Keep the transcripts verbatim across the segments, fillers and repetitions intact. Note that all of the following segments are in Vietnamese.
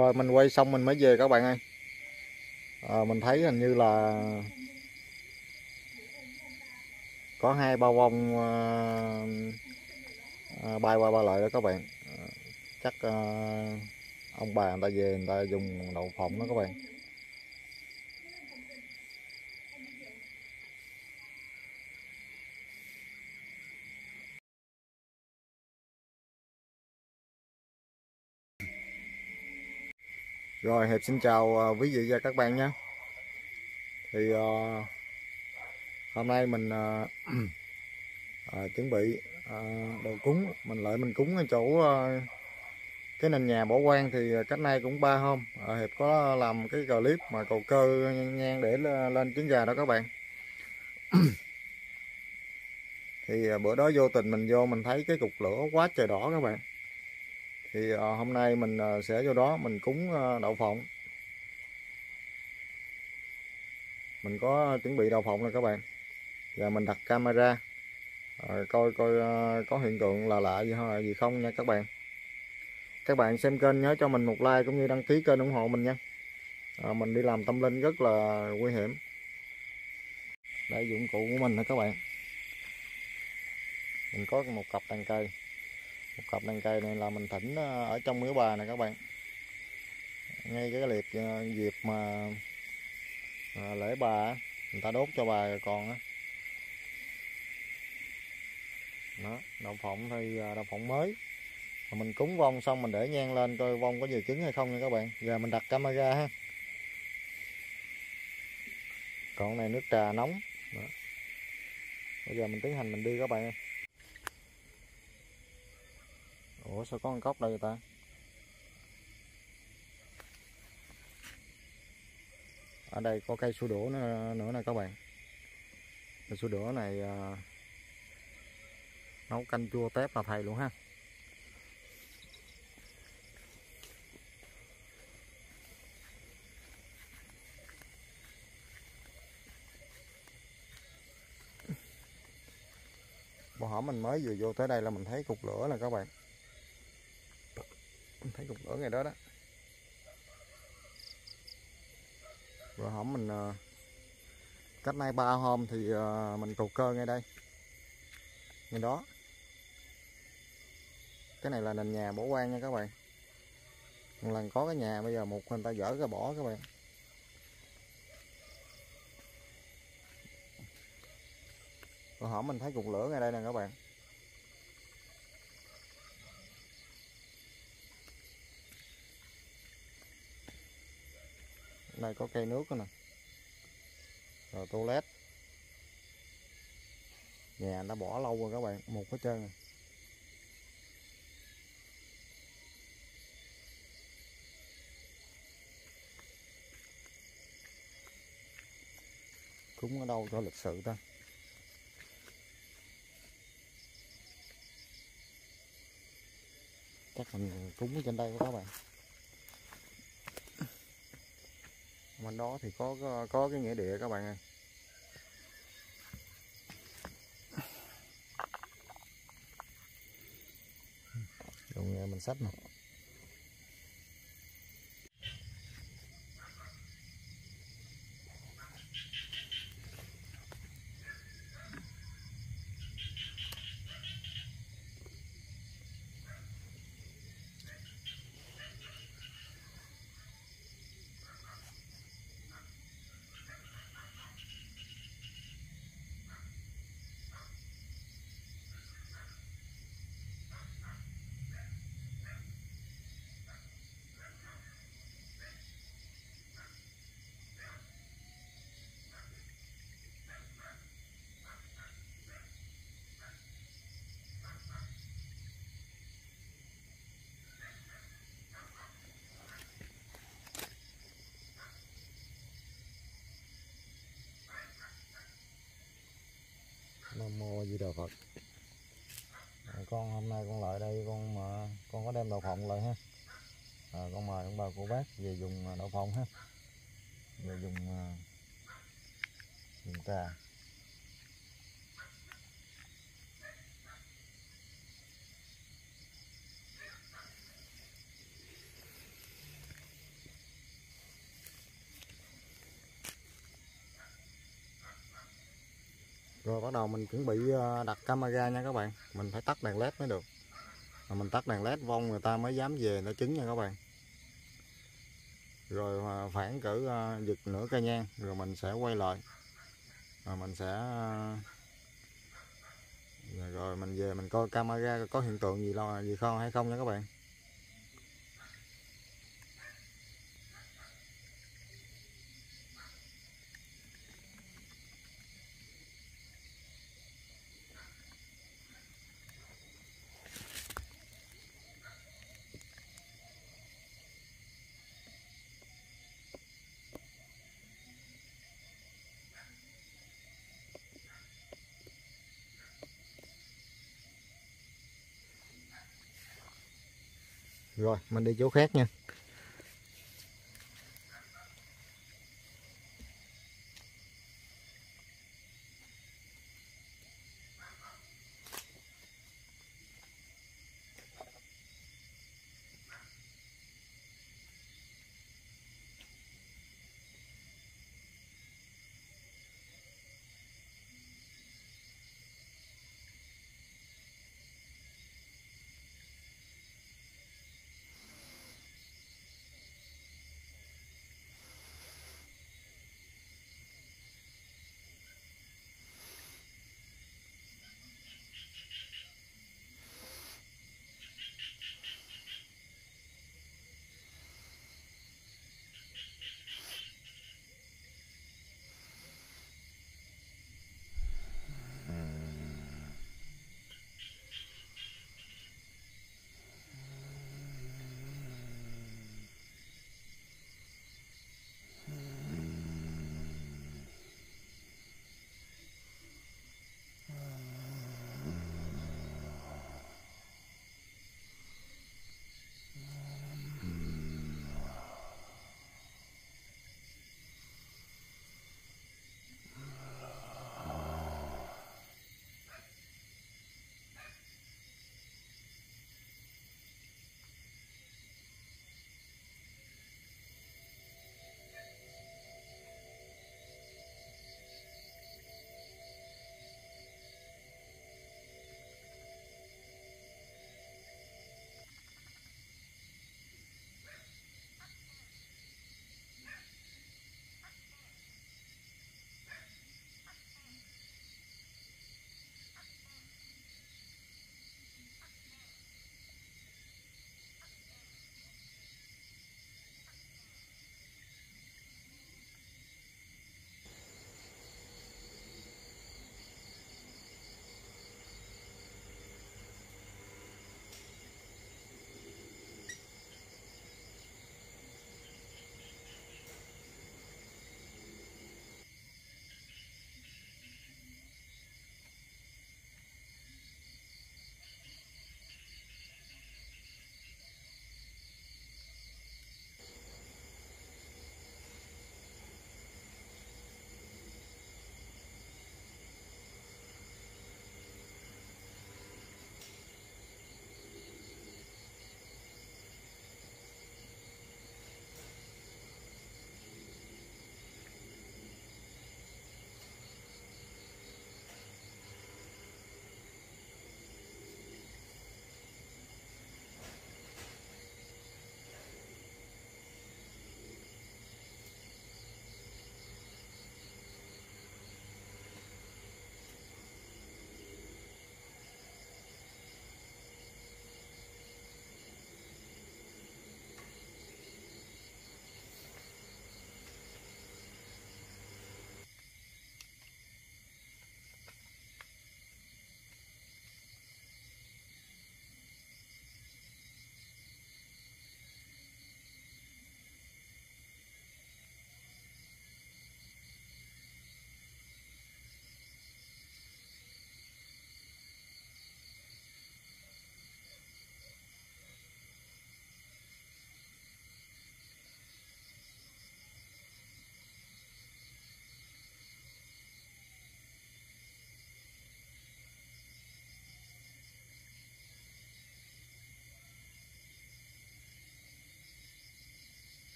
Rồi mình quay xong mình mới về các bạn ơi. À, mình thấy hình như là có hai bao bông à, à, bay qua bay lại đó các bạn. À, chắc à, ông bà người ta về người ta dùng đậu phộng đó các bạn. Rồi Hiệp xin chào à, quý vị và các bạn nhé. Thì à, hôm nay mình à, à, chuẩn bị à, đồ cúng, mình lại mình cúng ở chỗ à, cái nền nhà bỏ hoang. Thì cách nay cũng ba hôm à, Hiệp có làm cái clip mà cầu cơ nhang để lên trứng gà đó các bạn. Thì bữa đó vô tình mình vô mình thấy cái cục lửa quá trời đỏ các bạn. Thì à, hôm nay mình à, sẽ vô đó mình cúng à, đậu phộng. Mình có chuẩn bị đậu phộng rồi các bạn. Và mình đặt camera à, coi coi à, có hiện tượng là lạ gì, gì không nha các bạn. Các bạn xem kênh nhớ cho mình một like cũng như đăng ký kênh ủng hộ mình nha. À, mình đi làm tâm linh rất là nguy hiểm. Đây dụng cụ của mình nè các bạn. Mình có một cặp đàn cây. Một cặp đàn cây này là mình thỉnh ở trong miếu bà nè các bạn. Ngay cái liệp dịp mà à, lễ bà người ta đốt cho bà rồi còn á. Đó, đậu phộng thì đậu phộng mới. Mình cúng vong xong mình để nhang lên coi vong có về trứng hay không nha các bạn. Giờ mình đặt camera ha. Còn này nước trà nóng. Đó. Bây giờ mình tiến hành mình đi các bạn ơi. Ủa sao có con cốc đây vậy ta? Ở đây có cây sủi đũa nữa, nữa nè các bạn. Cây sủi đũa này à, nấu canh chua tép là thầy luôn ha. Bữa hổm mình mới vừa vô tới đây là mình thấy cục lửa nè các bạn. Mình thấy cục lửa ngay đó đó. Bữa hổm mình à, cách nay ba hôm thì à, mình cầu cơ ngay đây. Ngay đó. Cái này là nền nhà bỏ hoang nha các bạn. Một lần có cái nhà bây giờ một người ta dỡ ra bỏ các bạn. Bữa hổm mình thấy cục lửa ngay đây nè các bạn. Đây có cây nước nữa nè. Rồi toilet. Nhà đã bỏ lâu rồi các bạn, một hết trơn rồi. Cúng ở đâu cho lịch sự ta. Chắc mình cúng ở trên đây các bạn. Bên đó thì có có, có cái nghĩa địa các bạn ơi. Dùng mình xách nè. Nam mô Di Đà Phật. À, con hôm nay con lại đây con mà con có đem đậu phộng lại ha. À, con mời ông bà cô bác về dùng đậu phộng ha. Về dùng dùng trà. Rồi bắt đầu mình chuẩn bị ờ, đặt camera nha các bạn. Mình phải tắt đèn led mới được. Mà mình tắt đèn led vong người ta mới dám về nó trứng nha các bạn. Rồi ờ, khoảng cỡ uh, giật nửa cây nhang rồi mình sẽ quay lại. Rồi mình sẽ uh, rồi mình về mình coi camera có hiện tượng gì lo gì không hay không nha các bạn. Rồi mình đi chỗ khác nha.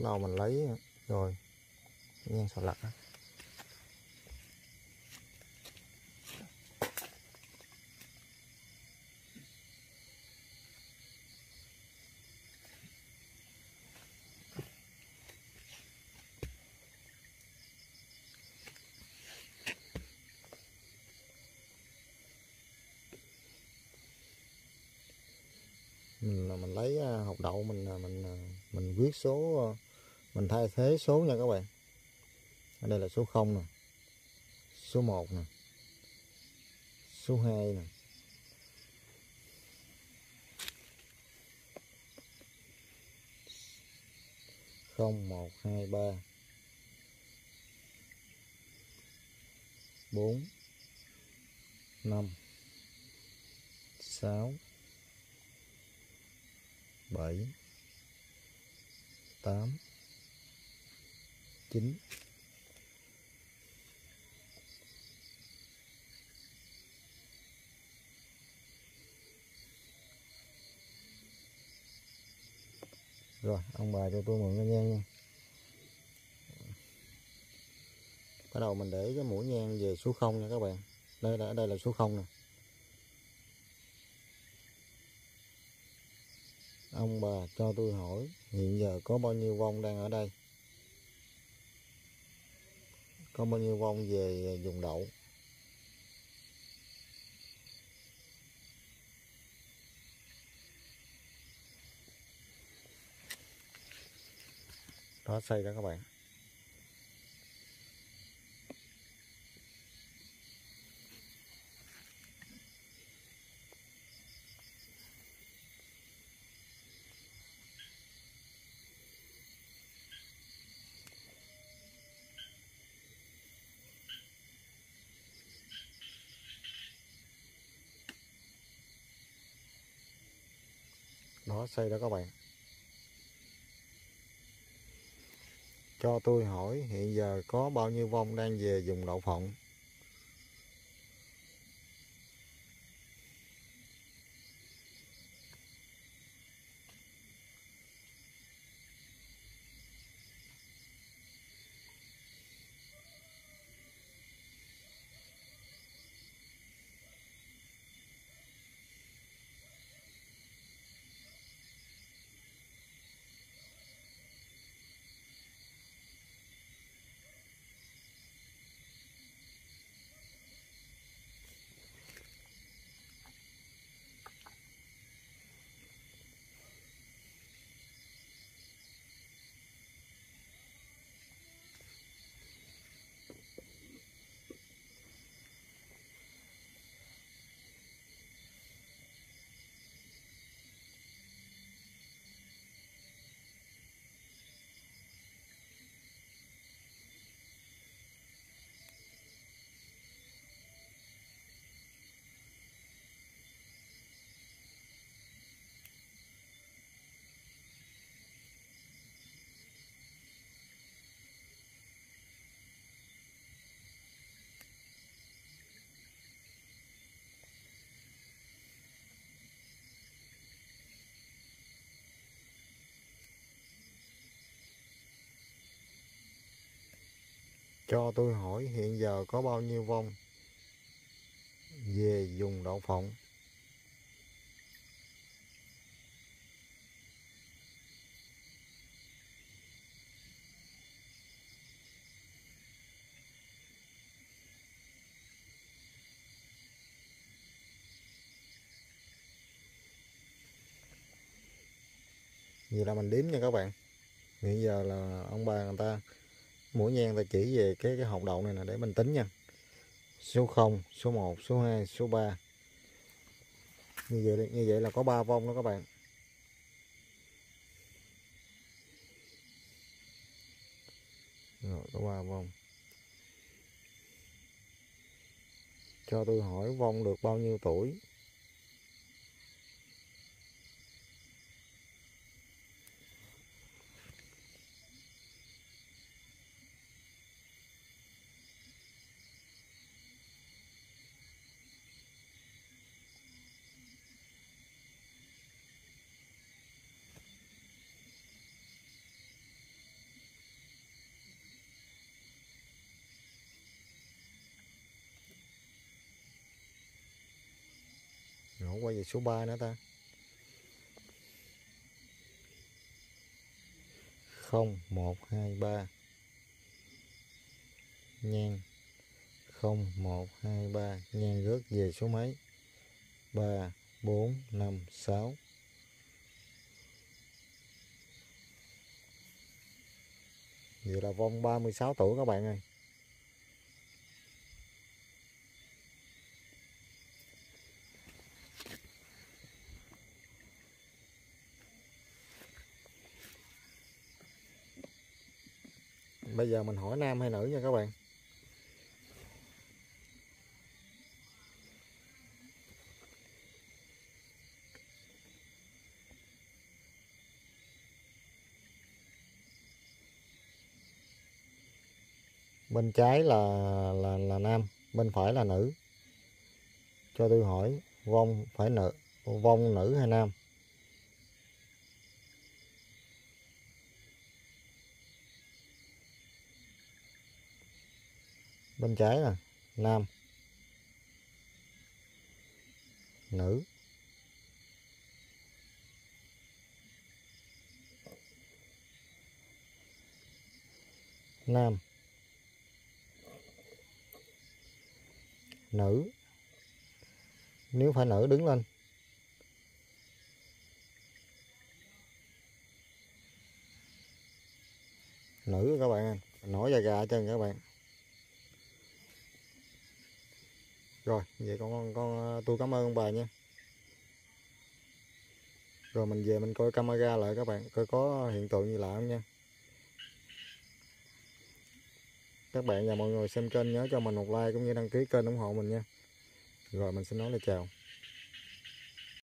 bắt đầu mình lấy rồi nhang xà lật. Mình mình lấy hột đậu mình mình mình viết số, mình thay thế số nha các bạn. Ở đây là số không nè, số một nè, số hai nè, không một hai ba bốn năm sáu bảy tám chín. Rồi ông bà cho tôi mượn cái nhang nha. Bắt đầu mình để cái mũi nhang về số không nha các bạn. Đây là đây là số không nè. Ông bà cho tôi hỏi hiện giờ có bao nhiêu vong đang ở đây? Có bao nhiêu vong về vùng đậu? Đó, xây đó các bạn. Đó, xây đó các bạn. Cho tôi hỏi hiện giờ có bao nhiêu vong đang về vùng Đậu Phộng? Cho tôi hỏi hiện giờ có bao nhiêu vong về vùng Đậu Phộng? Vậy là mình đếm nha các bạn. Hiện giờ là ông bà người ta mũi nhang ta chỉ về cái cái hột đậu này nè để mình tính nha. Số không, số một, số hai, số ba. Như vậy như vậy là có ba vong đó các bạn. Rồi có ba vong. Cho tôi hỏi vong được bao nhiêu tuổi? quay về số ba nữa ta. Không một hai ba nhang, không một hai ba nhang rớt về số mấy? Ba bốn năm sáu. Vậy là Vong ba mươi sáu tuổi các bạn ơi. Bây giờ mình hỏi nam hay nữ nha các bạn. Bên trái là là là nam, bên phải là nữ. Cho tôi hỏi Vong phải nữ, Vong nữ hay nam? Bên trái là nam, nữ. Nam, nữ. Nếu phải nữ đứng lên. Nữ các bạn ơi, nổi da gà chân các bạn. Rồi, vậy con con tôi cảm ơn ông bà nha. Rồi mình về mình coi camera lại các bạn, coi có hiện tượng gì lạ không nha. Các bạn và mọi người xem kênh nhớ cho mình một like cũng như đăng ký kênh ủng hộ mình nha. Rồi mình xin nói lời chào.